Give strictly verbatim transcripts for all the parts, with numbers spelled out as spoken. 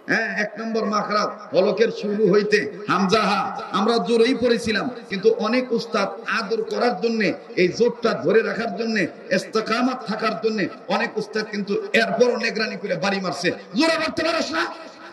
হ্যাঁ, এক নম্বর মাখরাজ হলকের শুরু হইতে হামজা হা আমরা জোরেই পড়েছিলাম, কিন্তু অনেক উস্তাদ আদর করার জন্য, এই জোরটা ধরে রাখার জন্য, ইস্তেকামাত থাকার জন্য অনেক উস্তাদ কিন্তু এরপরও নেগরানি করে বাড়ি মারছে। জোরে পড়তে পারছ না?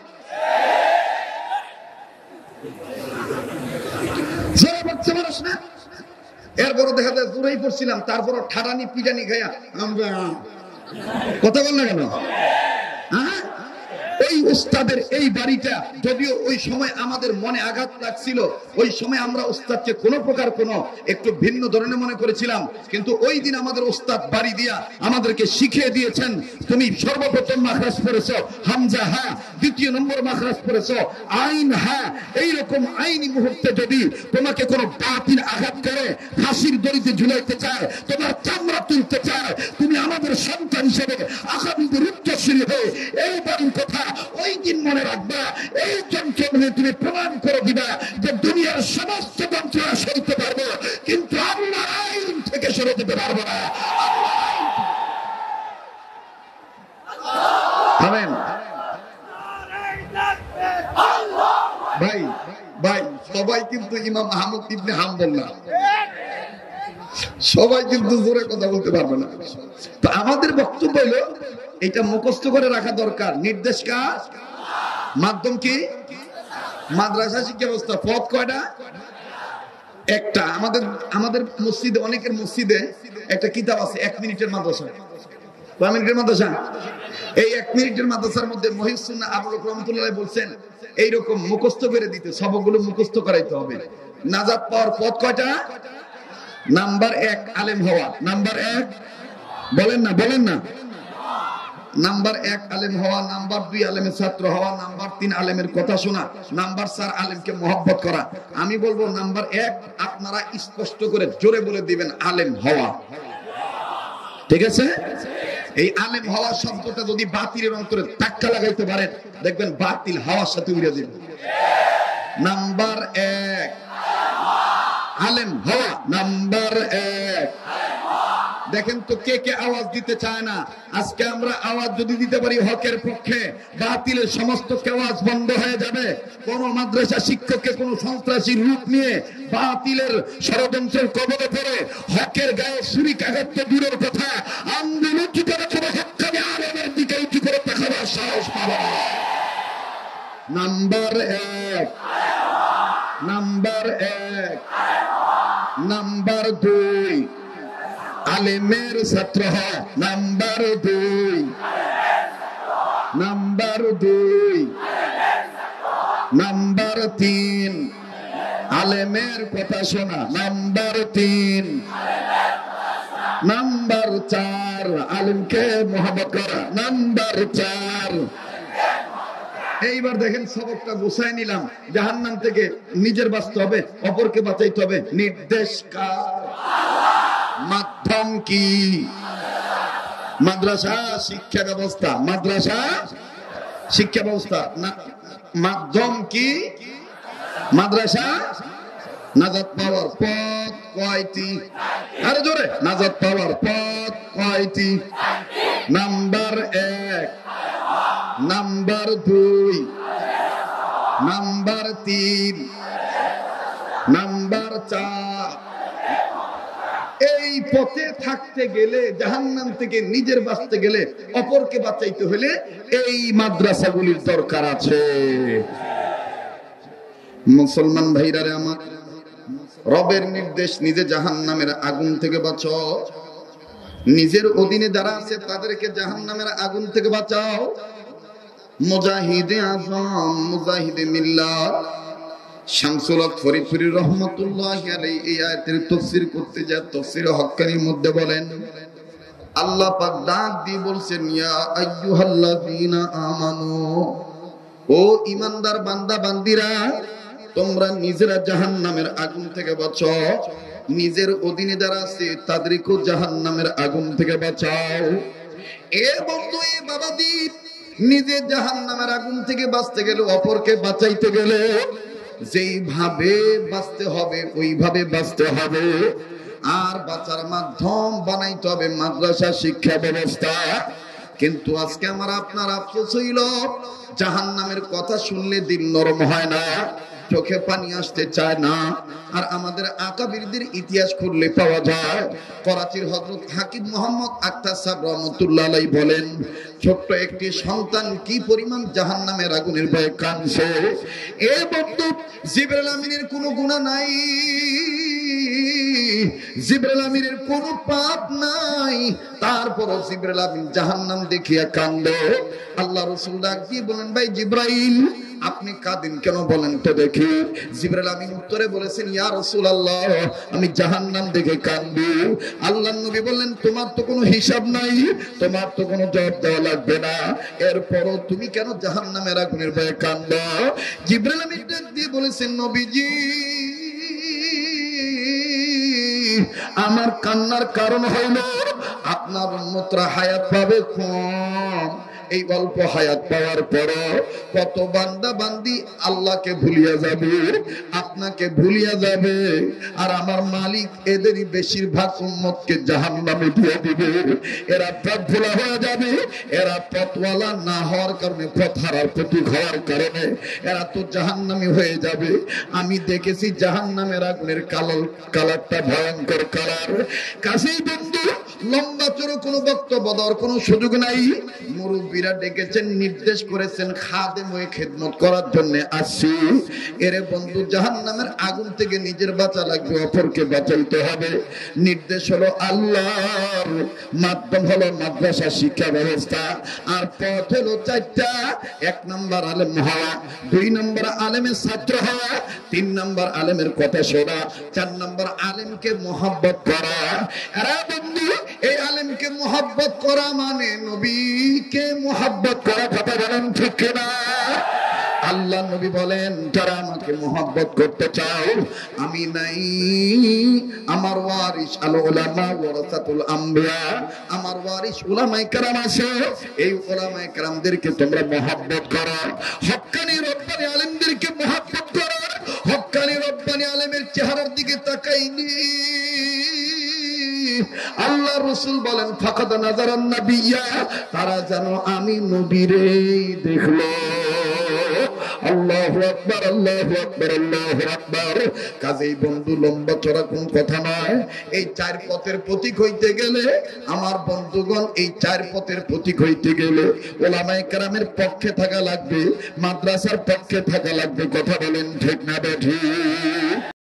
জোরে পড়তে পারছ না? এরপরও দেখা যায় জোরেই পড়ছিলাম, তারপরও ঠাড়ানি পিটানি খাইয়া আমরা কথা বল না কেন? হ্যাঁ, এই উস্তাদের এই বাড়িটা যদিও ওই সময় আমাদের মনে আঘাত লাগছিল, ওই সময় আমরা উস্তাদকে কোনো প্রকার কোনো একটু ভিন্ন ধরনের মনে করেছিলাম, কিন্তু ওই দিন আমাদের উস্তাদ বাড়ি দিয়া আমাদেরকে শিখিয়ে দিয়েছেন, তুমি সর্বপ্রথম মাখরাজ পড়েছ হামজা হা, দ্বিতীয় নম্বর মাখরাজ পড়েছ আইন হা। এইরকম আইনি মুহূর্তে যদি তোমাকে কোনো বাতিল আঘাত করে, ফাঁসির দড়িতে ঝুলাইতে চায়, তোমার চামড়া তুলতে চায়, তুমি আমাদের সন্তান হিসেবে আগামীদের উত্তরসূরি হয়ে এই বাড়ির কথা ওই দিন মনে রাখবা। এই যন্ত্রণা তুমি প্রমাণ করে দিবা যে দুনিয়ার সমস্ত যন্ত্রণা সইতে পারবো, কিন্তু আল্লাহর আইন থেকে সরে যেতে পারবো না। আমেন। ভাই ভাই সবাই কিন্তু ইমাম আহমদ ইবনে হাম্বল না, সবাই কিন্তু জোরে কথা বলতে পারবে না। তো আমাদের বক্তব্য হলো এটা মুখস্থ করে রাখা দরকার। নির্দেশ কার? মাধ্যম কি? মাদ্রাসা শিক্ষা ব্যবস্থা। পথ কয়টা? একটা। আমাদের আমাদের মসজিদে, অনেকের মসজিদে একটা কিতাব আছে, এক মিনিটের মাদ্রাসা। কয় মিনিটের মাদ্রাসা? এই এক মিনিটের মাদ্রাসার মধ্যে মহিউস সুন্নাহ আবুল বকর রহমাতুল্লাহ বলছেন এইরকম মুখস্থ করে দিতে, সবগুলো মুখস্থ করাইতে হবে। নাজাত পাওয়ার পথ কয়টা? নাম্বার এক আলেম হওয়া। নাম্বার এক বলেন না, বলেন না। নাম্বার এক আলেম হওয়া, নাম্বার দুই আলেমের ছাত্র হওয়া, নাম্বার তিন আলেমের কথা শোনা, নাম্বার চার আলেমকে মহব্বত করা। আমি বলবো নাম্বার এক আপনারা স্পষ্ট করে জোরে বলে দিবেন আলেম হওয়া। ঠিক আছে? এই আলেম হওয়া শব্দটা যদি বাতিলের অন্তরে ধাক্কা লাগাইতে পারেন, দেখবেন বাতিল হাওয়ার সাথে উড়ে যাবে। নাম্বার এক আলেম হওয়া। নাম্বার এক। দেখেন তো কে কে আওয়াজ দিতে চায় না। আজকে আমরা আওয়াজ যদি দিতে পারি হকের পক্ষে, বাতিলের সমস্ত আওয়াজ বন্ধ হয়ে যাবে। কোন মাদ্রাসা শিক্ষককে কোন সন্ত্রাসী রূপ নিয়ে বাতিলের ষড়যন্ত্রের কবলে পড়ে হকের গায়ে ছুরিকাঘাত তো দূরের কথা, আন্দোলন উঁচু করে কোনো হক্কানি আলেমের দিকে উঁচু করে দেখাবার সাহস পাবে না। নাম্বার এক। নাম্বার এক। নাম্বার দুই আলেমের ছাত্র হয়। নাম্বার দুই। নাম্বার দুই। নাম্বার তিন আলেমের কথা শোনা। নাম্বার তিন। নাম্বার চার আলেমকে মহব্বত করা। নাম্বার চার। এইবার দেখেন সবকটা গুছাই নিলাম। জাহান্নাম থেকে নিজের বাঁচতে হবে, অপরকে বাঁচাইতে হবে। নির্দেশ কার? মাধ্যম কি? মাদ্রাসা শিক্ষা ব্যবস্থা। মাদ্রাসা শিক্ষা ব্যবস্থা। মাধ্যম কি? মাদ্রাসা। নাজাত পাওয়ার পথ কয়টি? আরে জোরে। নাজাত পাওয়ার পথ কয়টি? নাম্বার এক। নাম্বার দুই। নাম্বার তিন। নাম্বার চার। এই পথে থাকতে গেলে, জাহান্নাম থেকে নিজের বাঁচতে গেলে, অপরকে বাঁচাইতে হলে এই মাদ্রাসাগুলির দরকার আছে। মুসলমান ভাইরারে আমার, রবের নির্দেশ নিজে জাহান্নামের আগুন থেকে বাঁচাও। নিজের অধীনে যারা আছে তাদেরকে জাহান্নামের আগুন থেকে বাঁচাও। মুজাহিদে আজম, মুজাহিদে মিল্লাত শামসুল হক ফরিদপুরি রহমাতুল্লাহি আলাইহি এই আয়াতের তাফসীর করতে যায় তাফসীরে হক্কানির মধ্যে বলেন, আল্লাহ পাক ডাক দিয়ে বলছেন, ইয়া আইয়ুহাল্লাযীনা আমানু, ও ঈমানদার বান্দা বান্দিরা, তোমরা নিজেরা জাহান্নামের আগুন থেকে বাঁচাও, নিজের অধীনে যারা আছে তাদেরকেও জাহান্নামের আগুন থেকে বাঁচাও। এ বন্ধু, এ বাবাজি, নিজে জাহান্নামের আগুন থেকে বাঁচতে গেলে, অপরকে বাঁচাইতে গেলে যেইভাবে বাঁচতে হবে ওইভাবে বাঁচতে হবে। আর বাঁচার মাধ্যম বানাইতে হবে মাদ্রাসা শিক্ষা ব্যবস্থা। কিন্তু আজকে আমার আপনার আফসোস হইল, জাহান্নামের কথা শুনলে দিল নরম হয় না, চোখে পানি আসতে চায় না। আর আমাদের আকাবিরদের ইতিহাস খুললে পাওয়া যায়, করাচির হযরত হাকিম মোহাম্মদ আখতার সাহেব রহমাতুল্লাহ আলাইহি বলেন, ছোট্ট একটি সন্তান কি পরিমাণ জাহান্নামের আগুনের ভয়ে কাঁদছে। এ বন্ধু, জিবরাইল আমিনের কোনো গুনাহ নাই, জিবরাইল আমিনের কোনো পাপ নাই, তারপরও জিবরাইল আমিন জাহান্নাম দেখিয়া কান্দে। আল্লাহ রাসূল ডাক দিয়ে বলেন, ভাই জিবরাইল, আপনি কাঁদেন কেন বলেন তো দেখি। জিবরাইল আমিন উত্তরে বলেছেন, ইয়া রাসূলুল্লাহ, আমি জাহান্নাম দেখে কাঁদবো। আল্লাহর নবী বললেন, তোমার তো কোনো হিসাব নাই, তোমার তো কোনো জবাব দেওয়া লাগবে না, এরপরও তুমি কেন জাহান্নামের আগুনের ভয়ে কাঁদো? জিবরাইল আমিন ডাক দিয়ে বলেছেন, নবীজি, আমার কান্নার কারণ হইল আপনার উম্মতরা হায়াত পাবে কম। এই অল্প হায়াত পাওয়ার পর কত বান্দা বান্দি আল্লাহকে ভুলিয়া যাবে, আপনাকে ভুলিয়া যাবে, আর আমার মালিক এদেরই বেশিরভাগ উম্মতকে জাহান্নামে দিয়ে দিবে। এরা পথ ভোলা হয়ে যাবে, এরা পথওয়ালা না হওয়ার কারণে, পথ হারার প্রতীক হওয়ার কারণে এরা তো জাহান্নামী হয়ে যাবে। আমি দেখেছি জাহান্নামের আগুনের কালার কালারটা ভয়ঙ্কর কালার। কাছেই বন্ধু, লম্বা চড়ো কোনো বক্তব্য দেওয়ার কোনো সুযোগ নাই। মুরব্বীরা ডেকেছেন, নির্দেশ করেছেন খাদেম হয়ে খেদমত করার জন্য আসছি। এরে বন্ধু, জাহান্নামের আগুন থেকে নিজের বাঁচা লাগবে, অপরকে বাঁচাইতে হবে। নির্দেশ হলো আল্লাহর, মাধ্যম হলো মাদ্রাসা শিক্ষা ব্যবস্থা, আর পথ হলো চারটা। এক নাম্বার আলেম হওয়া, দুই নাম্বার আলেমের ছাত্র হওয়া, তিন নাম্বার আলেমের কথা শোনা, চার নাম্বার আলেমকে মহব্বত করা। এরা বন্ধু, এই আলেমকে মহব্বত করা মানে নবীকে মহব্বত করা। কথা বলেন ঠিক কিনা? আল্লাহ নবী বলেন, যারা আমাকে মহব্বত করতে চাও, আমি নাই, আমার ওয়ারিস আল উলামা ওয়ারাসাতুল আমবিয়া, আমার ওয়ারিস উলামায়ে কেরাম আছে, এই উলামায়ে কেরামদেরকে তোমরা মহব্বত করো। হক্কানি রব্বানি আলেমদেরকে মহব্বত করো। হক্কানি রব্বানি আলেমের চেহারার দিকে তাকাইনি। আল্লাহ রাসূল বলেন, ফাকাদ নাযারান নাবিয়্যা, তারা যেন আমি নবীরে দেখলো। আল্লাহু আকবার, আল্লাহু আকবার, আল্লাহু আকবার। কাজেই বন্ধু, লম্বা চড়া কোন কথা নয়। এই চার পথের প্রতীক হইতে গেলে, আমার বন্ধুগণ, এই চার পথের প্রতীক হইতে গেলে উলামায়ে কেরামের পক্ষে থাকা লাগবে, মাদ্রাসার পক্ষে থাকা লাগবে। কথা বলেন ঠিক না বেঠিক?